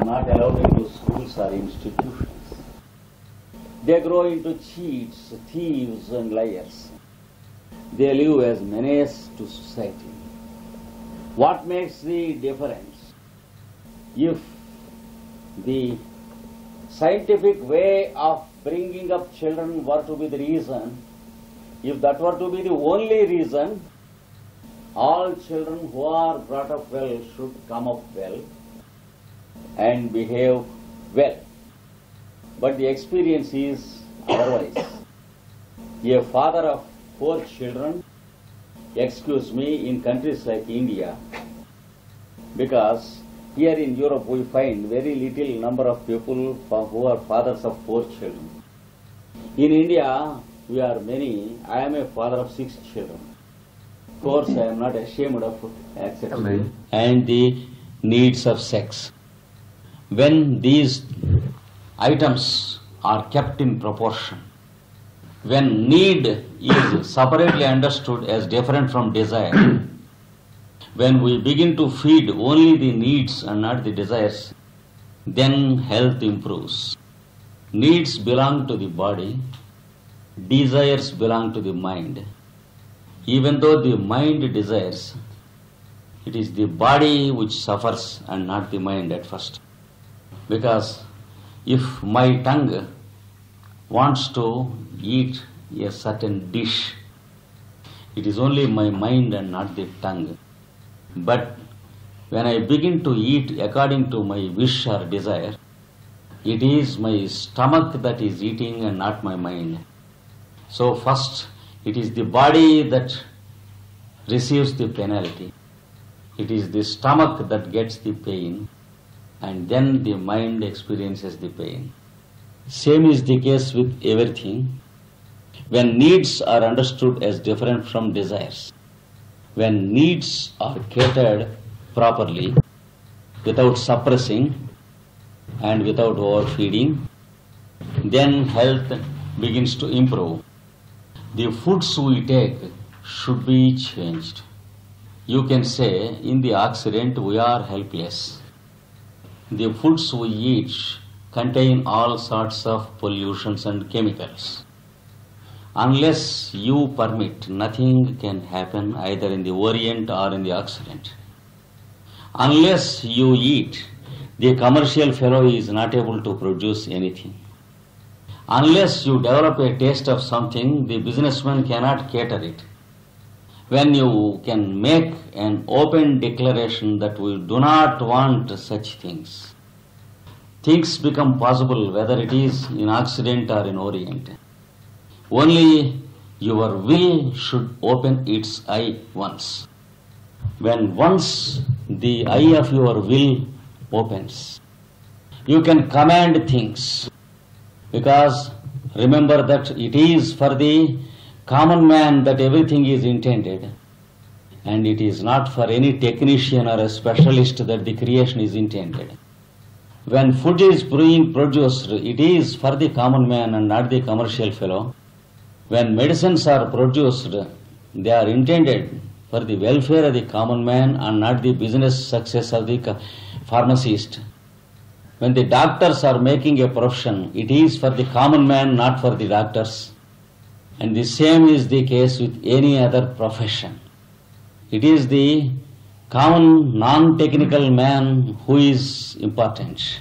not allowed into schools or institutions. They grow into cheats, thieves and liars. They live as menace to society. What makes the difference? If the scientific way of bringing up children were to be the reason, if that were to be the only reason, all children who are brought up well should come up well and behave well. But the experience is otherwise. A father of 4 children, excuse me, in countries like India, because here in Europe we find very little number of people who are fathers of 4 children. In India we are many. I am a father of 6 children. Of course I am not ashamed of accepting. And the needs of sex. When these items are kept in proportion, when need is separately understood as different from desire, when we begin to feed only the needs and not the desires, then health improves. Needs belong to the body, desires belong to the mind. Even though the mind desires, it is the body which suffers and not the mind at first. Because if my tongue wants to eat a certain dish, it is only my mind and not the tongue. But when I begin to eat according to my wish or desire, it is my stomach that is eating and not my mind. So first, it is the body that receives the penalty. It is the stomach that gets the pain, and then the mind experiences the pain. Same is the case with everything. When needs are understood as different from desires, when needs are catered properly, without suppressing and without overfeeding, then health begins to improve. The foods we take should be changed. You can say in the Occident we are helpless. The foods we eat contain all sorts of pollutions and chemicals. Unless you permit, nothing can happen either in the Orient or in the Occident. Unless you eat, the commercial fellow is not able to produce anything. Unless you develop a taste of something, the businessman cannot cater it. When you can make an open declaration that we do not want such things, things become possible whether it is in Occident or in Orient. Only your will should open its eye once. When once the eye of your will opens, you can command things, because remember that it is for the common man that everything is intended, and it is not for any technician or a specialist that the creation is intended. When food is being produced, it is for the common man and not the commercial fellow. When medicines are produced, they are intended for the welfare of the common man and not the business success of the pharmacist. When the doctors are making a profession, it is for the common man, not for the doctors. And the same is the case with any other profession. It is the common non-technical man who is important.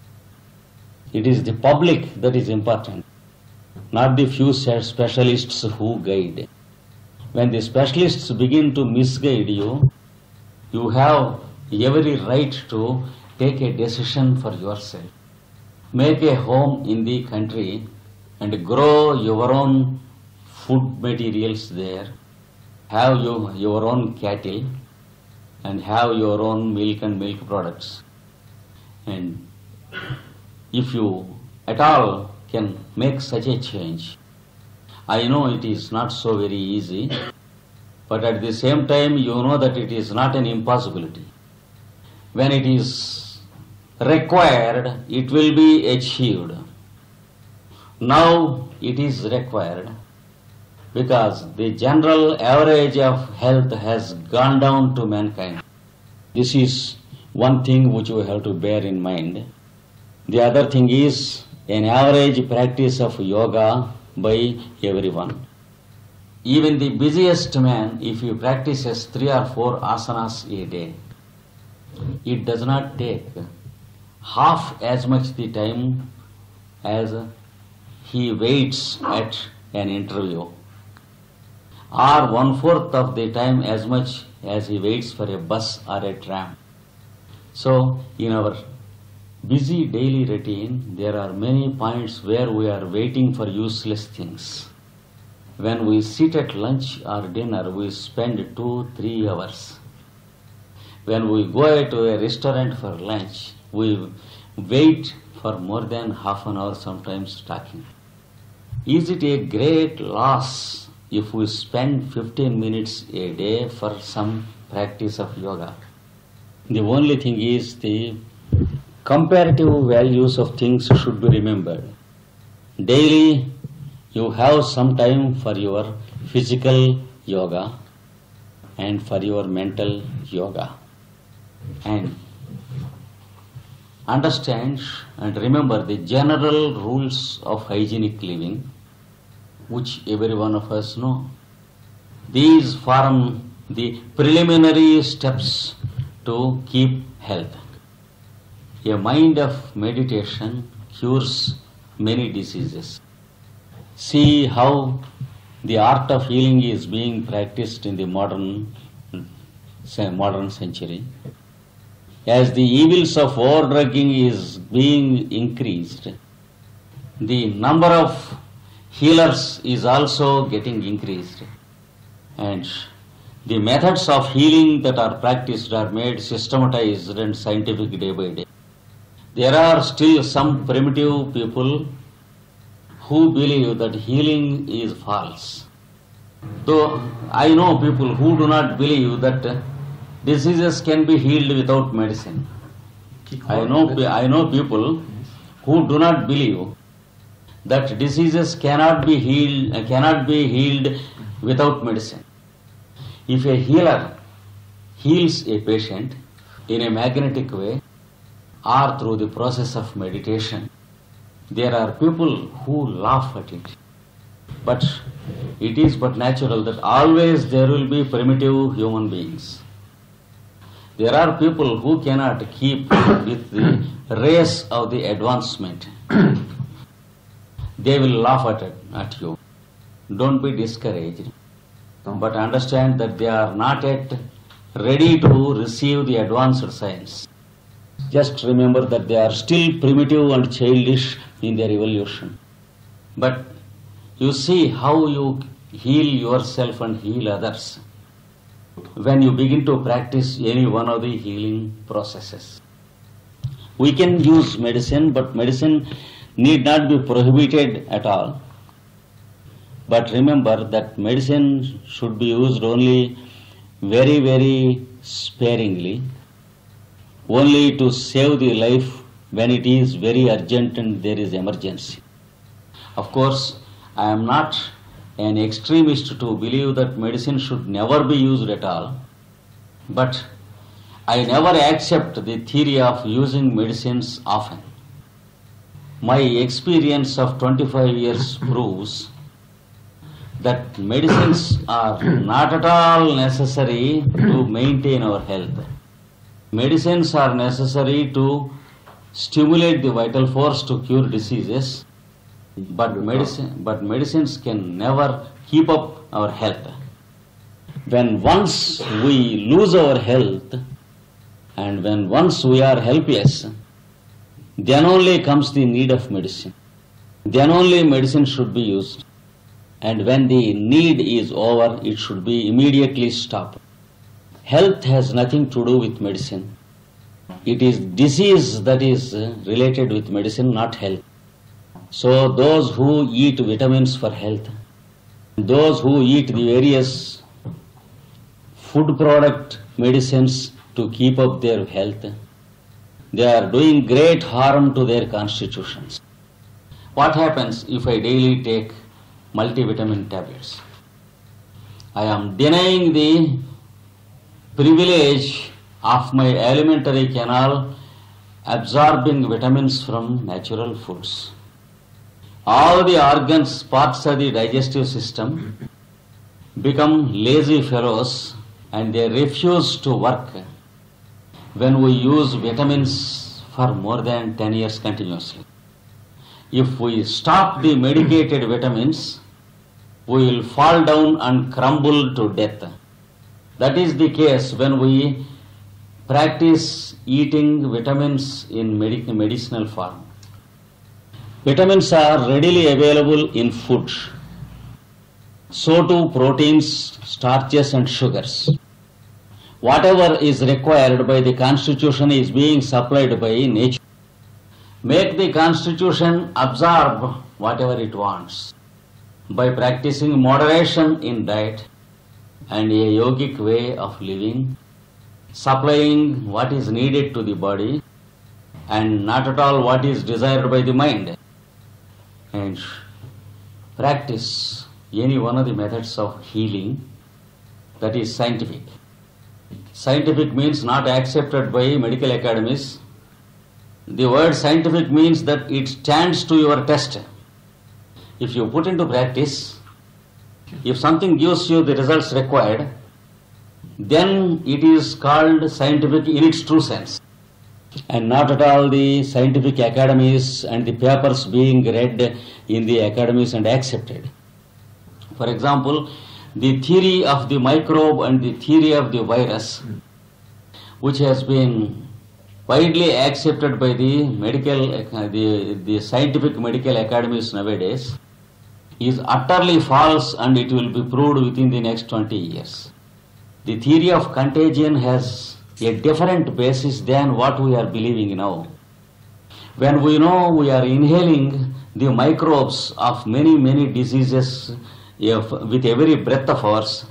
It is the public that is important, not the few specialists who guide. When the specialists begin to misguide you, you have every right to take a decision for yourself. Make a home in the country and grow your own food materials there. Have your own cattle and have your own milk and milk products. And if you at all can make such a change, I know it is not so very easy, but at the same time you know that it is not an impossibility. When it is required, it will be achieved. Now it is required because the general average of health has gone down to mankind. This is one thing which we have to bear in mind. The other thing is an average practice of yoga by everyone. Even the busiest man, if he practices 3 or 4 asanas a day, it does not take half as much the time as he waits at an interview, or 1/4 of the time as much as he waits for a bus or a tram. So, in our busy daily routine, there are many points where we are waiting for useless things. When we sit at lunch or dinner, we spend 2-3 hours. When we go to a restaurant for lunch, we wait for more than half an hour sometimes talking. Is it a great loss if we spend 15 minutes a day for some practice of yoga? The only thing is the comparative values of things should be remembered. Daily you have some time for your physical yoga and for your mental yoga. And understand and remember the general rules of hygienic living, which every one of us know. These form the preliminary steps to keep health. A mind of meditation cures many diseases. See how the art of healing is being practiced in the modern century. As the evils of overdrugging is being increased, the number of healers is also getting increased. And the methods of healing that are practiced are made systematized and scientific day by day. There are still some primitive people who believe that healing is false. Though I know people who do not believe that diseases can be healed without medicine. I know people who do not believe that diseases cannot be healed without medicine. If a healer heals a patient in a magnetic way or through the process of meditation, there are people who laugh at it. But it is but natural that always there will be primitive human beings. There are people who cannot keep with the race of the advancement. They will laugh at you. Don't be discouraged. But understand that they are not yet ready to receive the advanced science. Just remember that they are still primitive and childish in their evolution. But you see how you heal yourself and heal others when you begin to practice any one of the healing processes. We can use medicine, but medicine need not be prohibited at all. But remember that medicine should be used only very, very sparingly, only to save the life when it is very urgent and there is emergency. Of course, I am not an extremist to believe that medicine should never be used at all, but I never accept the theory of using medicines often. My experience of 25 years proves that medicines are not at all necessary to maintain our health. Medicines are necessary to stimulate the vital force to cure diseases, but medicines can never keep up our health. When once we lose our health and when once we are helpless, then only comes the need of medicine. Then only medicine should be used. And when the need is over, it should be immediately stopped. Health has nothing to do with medicine. It is disease that is related with medicine, not health. So those who eat vitamins for health, those who eat the various food product medicines to keep up their health, they are doing great harm to their constitutions. What happens if I daily take multivitamin tablets? I am denying the privilege of my alimentary canal absorbing vitamins from natural foods. All the organs, parts of the digestive system become lazy fellows and they refuse to work when we use vitamins for more than 10 years continuously. If we stop the medicated vitamins, we will fall down and crumble to death. That is the case when we practice eating vitamins in medicinal form. Vitamins are readily available in food. So too proteins, starches and sugars. Whatever is required by the constitution is being supplied by nature. Make the constitution absorb whatever it wants. By practicing moderation in diet and a yogic way of living, supplying what is needed to the body and not at all what is desired by the mind, and practice any one of the methods of healing that is scientific. Scientific means not accepted by medical academies. The word scientific means that it stands to your test. If you put into practice, if something gives you the results required, then it is called scientific in its true sense. And not at all the scientific academies and the papers being read in the academies and accepted. For example, the theory of the microbe and the theory of the virus, which has been widely accepted by the scientific medical academies nowadays, is utterly false and it will be proved within the next 20 years. The theory of contagion has a different basis than what we are believing now. When we know we are inhaling the microbes of many diseases with every breath of ours,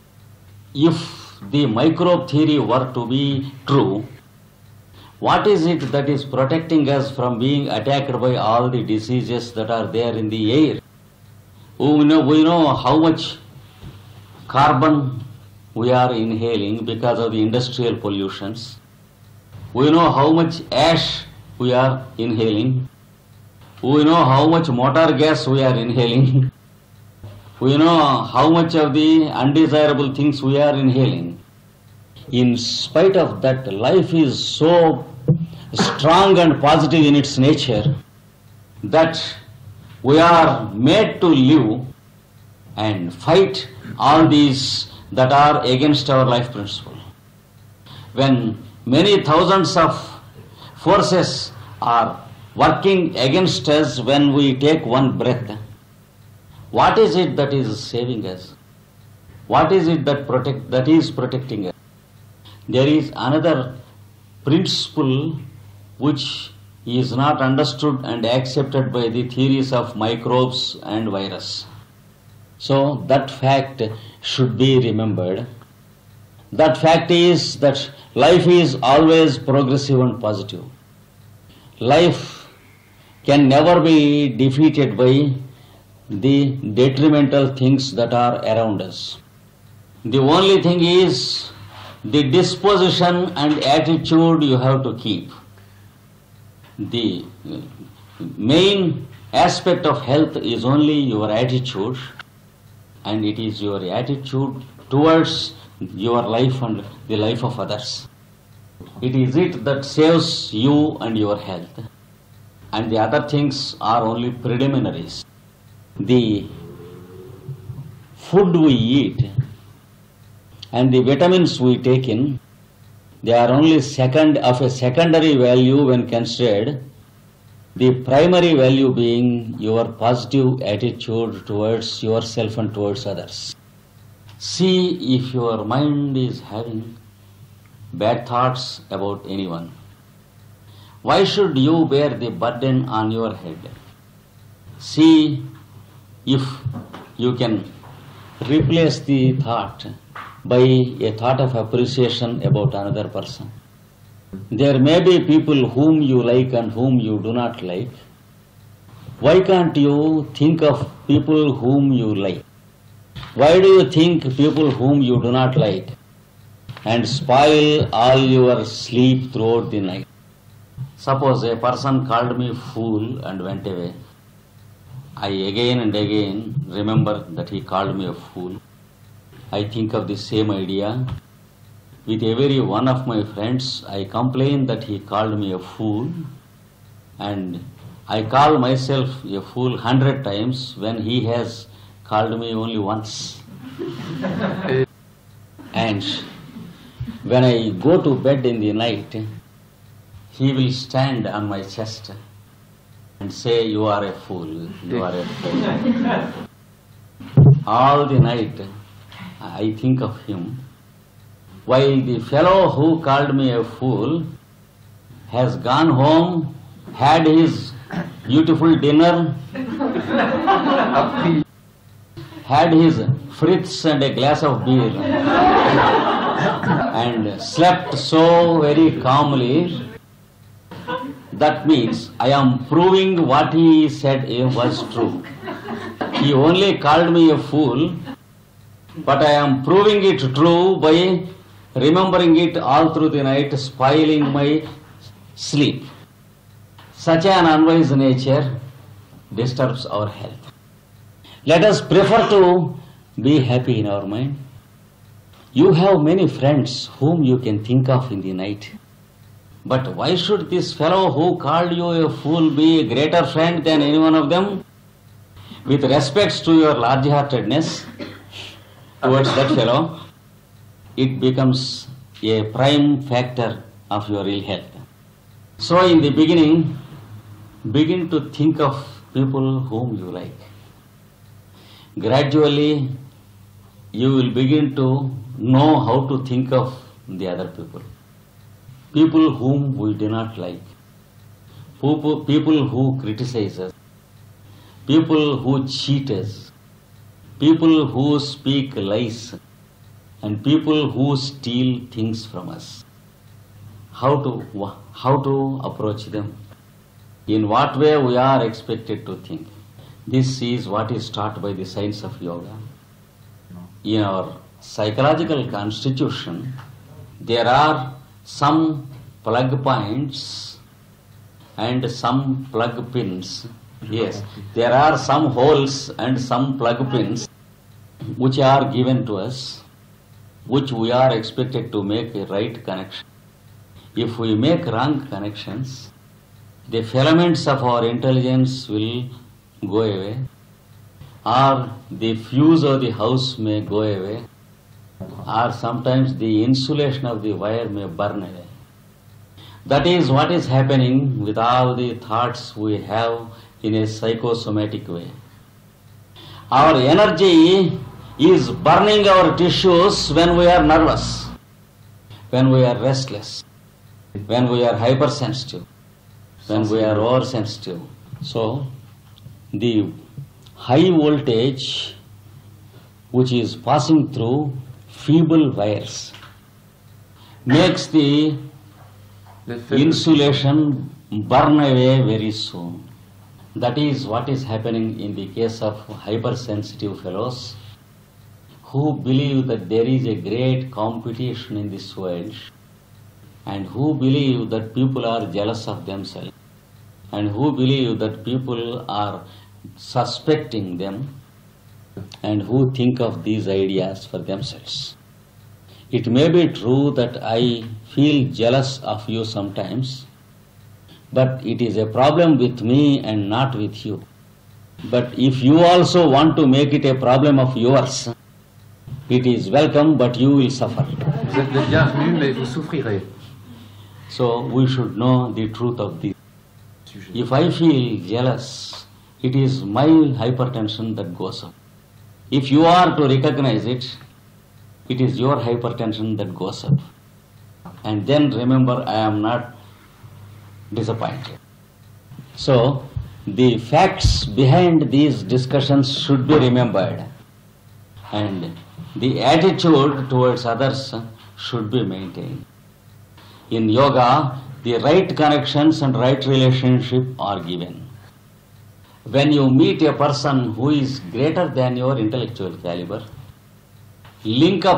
if the microbe theory were to be true, what is it that is protecting us from being attacked by all the diseases that are there in the air? We know how much carbon we are inhaling because of the industrial pollutions. We know how much ash we are inhaling. We know how much motor gas we are inhaling. We know how much of the undesirable things we are inhaling. In spite of that, life is so strong and positive in its nature that we are made to live and fight all these that are against our life principle. When many thousands of forces are working against us when we take one breath, what is it that is saving us? What is it that is protecting us? There is another principle which is not understood and accepted by the theories of microbes and virus. So that fact should be remembered. That fact is that life is always progressive and positive. Life can never be defeated by the detrimental things that are around us. The only thing is the disposition and attitude you have to keep. The main aspect of health is only your attitude, and it is your attitude towards your life and the life of others. It is it that saves you and your health, and the other things are only preliminaries. The food we eat and the vitamins we take in, they are only of a secondary value when considered, the primary value being your positive attitude towards yourself and towards others. See if your mind is having bad thoughts about anyone. Why should you bear the burden on your head? See if you can replace the thought by a thought of appreciation about another person. There may be people whom you like and whom you do not like. Why can't you think of people whom you like? Why do you think people whom you do not like? and spoil all your sleep throughout the night. Suppose a person called me fool and went away. I again and again remember that he called me a fool. I think of the same idea. With every one of my friends, I complain that he called me a fool, and I call myself a fool 100 times when he has called me only once. And when I go to bed in the night, he will stand on my chest and say, "You are a fool, you are a fool." All the night I think of him, while the fellow who called me a fool has gone home, had his beautiful dinner, had his Fritz and a glass of beer, and slept so very calmly. That means I am proving what he said was true. He only called me a fool, but I am proving it true by remembering it all through the night, spoiling my sleep. Such an unwise nature disturbs our health. Let us prefer to be happy in our mind. You have many friends whom you can think of in the night. But why should this fellow who called you a fool be a greater friend than any one of them? With respect to your large-heartedness towards that fellow, it becomes a prime factor of your ill health. So in the beginning, begin to think of people whom you like. Gradually, you will begin to know how to think of the other people. People whom we do not like. People who criticize us. People who cheat us. People who speak lies. And people who steal things from us. How to approach them? In what way we are expected to think? This is what is taught by the science of yoga. In our psychological constitution, there are some plug points and some plug pins. Yes, there are some holes and some plug pins which are given to us, which we are expected to make a right connection. If we make wrong connections, the filaments of our intelligence will go away, or the fuse of the house may go away, or sometimes the insulation of the wire may burn away. That is what is happening with all the thoughts we have in a psychosomatic way. Our energy is burning our tissues when we are nervous, when we are restless, when we are hypersensitive, when we are oversensitive. So, the high voltage which is passing through feeble wires makes the insulation burn away very soon. That is what is happening in the case of hypersensitive fellows who believe that there is a great competition in this world, and who believe that people are jealous of themselves, and who believe that people are suspecting them, and who think of these ideas for themselves. It may be true that I feel jealous of you sometimes, but it is a problem with me and not with you. But if you also want to make it a problem of yours, it is welcome, but you will suffer. Vous êtes le bienvenu, mais vous souffrirez. So we should know the truth of this. If I feel jealous, it is my hypertension that goes up. If you are to recognize it, it is your hypertension that goes up. And then remember, I am not disappointed. So, the facts behind these discussions should be remembered, and the attitude towards others should be maintained. In yoga, the right connections and right relationship are given. When you meet a person who is greater than your intellectual caliber, link up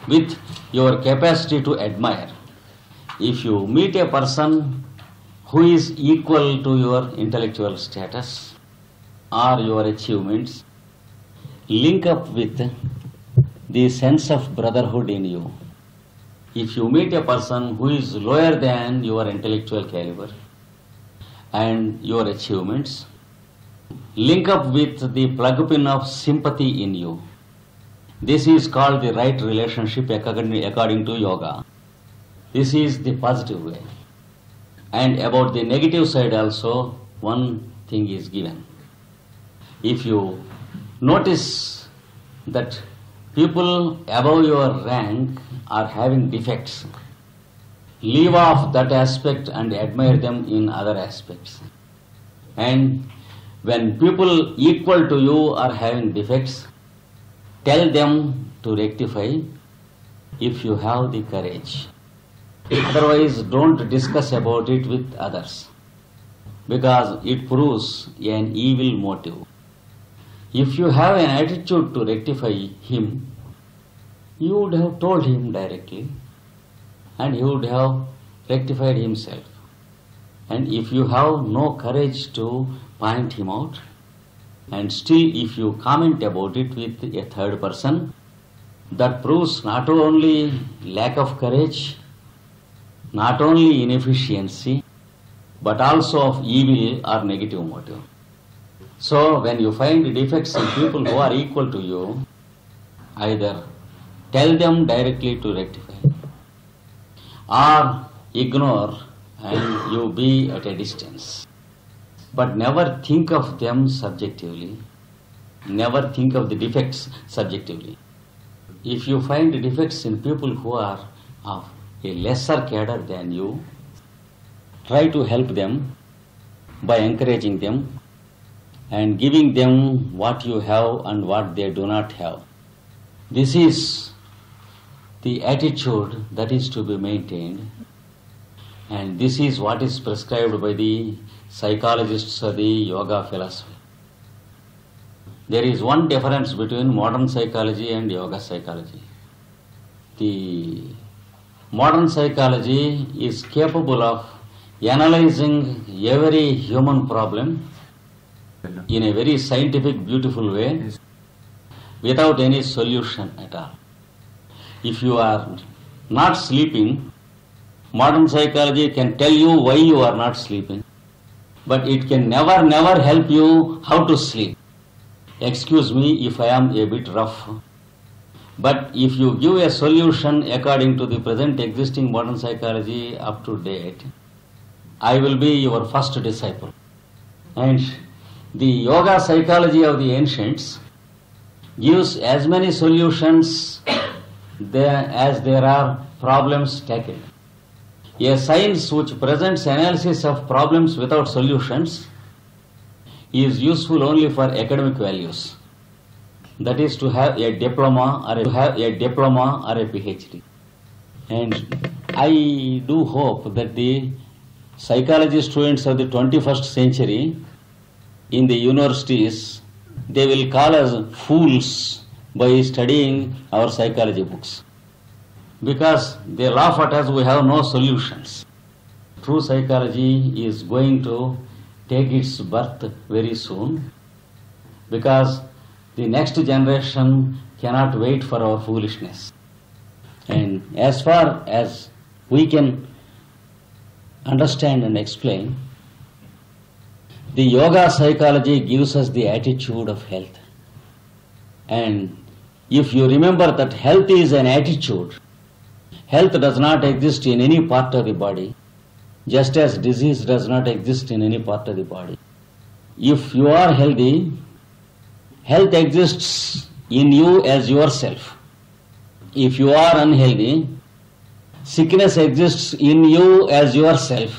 with your capacity to admire. If you meet a person who is equal to your intellectual status or your achievements, link up with the sense of brotherhood in you. If you meet a person who is lower than your intellectual caliber and your achievements, link up with the plug-in of sympathy in you. This is called the right relationship according to yoga. This is the positive way. And about the negative side also, one thing is given. If you notice that people above your rank are having defects, leave off that aspect and admire them in other aspects. And when people equal to you are having defects, tell them to rectify if you have the courage. Otherwise, don't discuss about it with others, because it proves an evil motive. If you have an attitude to rectify him, you would have told him directly, and he would have rectified himself. And if you have no courage to point him out, and still if you comment about it with a third person, that proves not only lack of courage, not only inefficiency, but also of evil or negative motive. So when you find defects in people who are equal to you, either tell them directly to rectify, or ignore and you be at a distance. But never think of them subjectively. Never think of the defects subjectively. If you find defects in people who are of a lesser cadre than you, try to help them by encouraging them and giving them what you have and what they do not have. This is the attitude that is to be maintained, and this is what is prescribed by the psychologists of the yoga philosophy. There is one difference between modern psychology and yoga psychology. The modern psychology is capable of analyzing every human problem in a very scientific, beautiful way without any solution at all. If you are not sleeping, modern psychology can tell you why you are not sleeping, but it can never help you how to sleep. Excuse me if I am a bit rough, but if you give a solution according to the present existing modern psychology up to date, I will be your first disciple. And the yoga psychology of the ancients gives as many solutions as there are problems tackled. A science which presents analysis of problems without solutions is useful only for academic values. That is to have a diploma or a PhD. And I do hope that the psychology students of the 21st century in the universities, they will call us fools by studying our psychology books, because they laugh at us, we have no solutions. True psychology is going to take its birth very soon, because the next generation cannot wait for our foolishness. And as far as we can understand and explain, the yoga psychology gives us the attitude of health. And if you remember that health is an attitude, health does not exist in any part of the body, just as disease does not exist in any part of the body. If you are healthy, health exists in you as yourself. If you are unhealthy, sickness exists in you as yourself,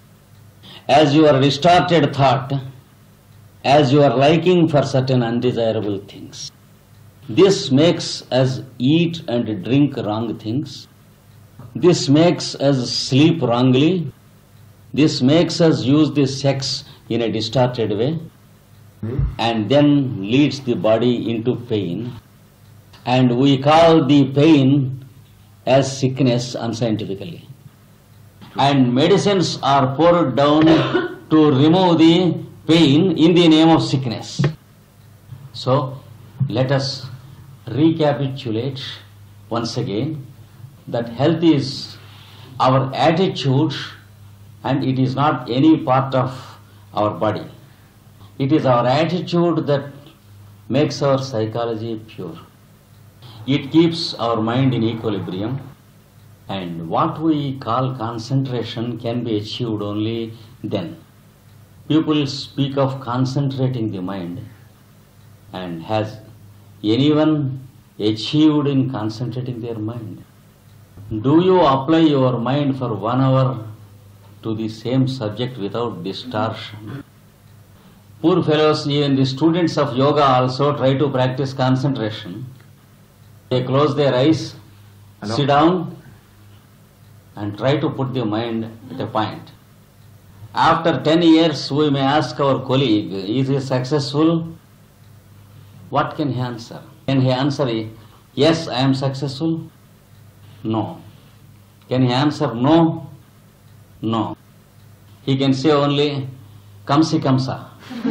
as your distorted thought, as your liking for certain undesirable things. This makes us eat and drink wrong things. This makes us sleep wrongly. This makes us use the sex in a distorted way, and then leads the body into pain. And we call the pain as sickness unscientifically. And medicines are poured down to remove the pain in the name of sickness. So, let us recapitulate once again that health is our attitude and it is not any part of our body. It is our attitude that makes our psychology pure. It keeps our mind in equilibrium, and what we call concentration can be achieved only then. People speak of concentrating the mind, and has anyone achieved in concentrating their mind? Do you apply your mind for 1 hour to the same subject without distortion? Poor fellows, even the students of yoga also try to practice concentration. They close their eyes, sit down, and try to put their mind at a point. After 10 years, we may ask our colleague, is he successful? What can he answer? Can he answer, yes, I am successful? No. Can he answer no? No. He can say only, kamsi kamsa.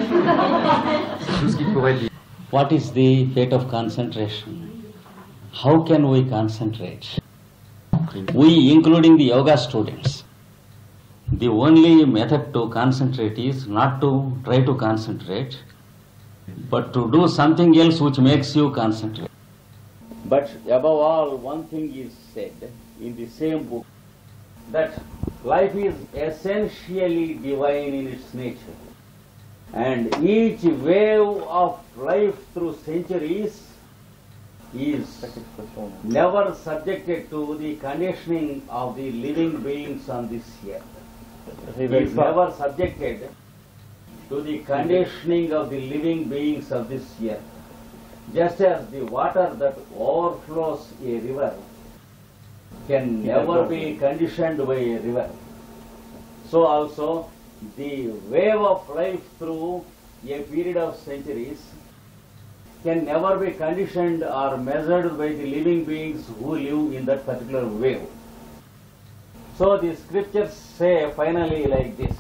What is the fate of concentration? How can we concentrate? We, including the yoga students, the only method to concentrate is not to try to concentrate, but to do something else which makes you concentrate. But above all, one thing is said in the same book, that life is essentially divine in its nature, and each wave of life through centuries is never subjected to the conditioning of the living beings on this earth. Is never subjected to the conditioning of the living beings of this earth. Just as the water that overflows a river can never be conditioned by a river, so also the wave of life through a period of centuries can never be conditioned or measured by the living beings who live in that particular wave. So the scriptures say finally like this: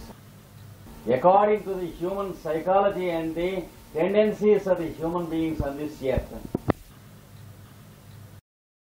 according to the human psychology and the tendencies of the human beings on this earth,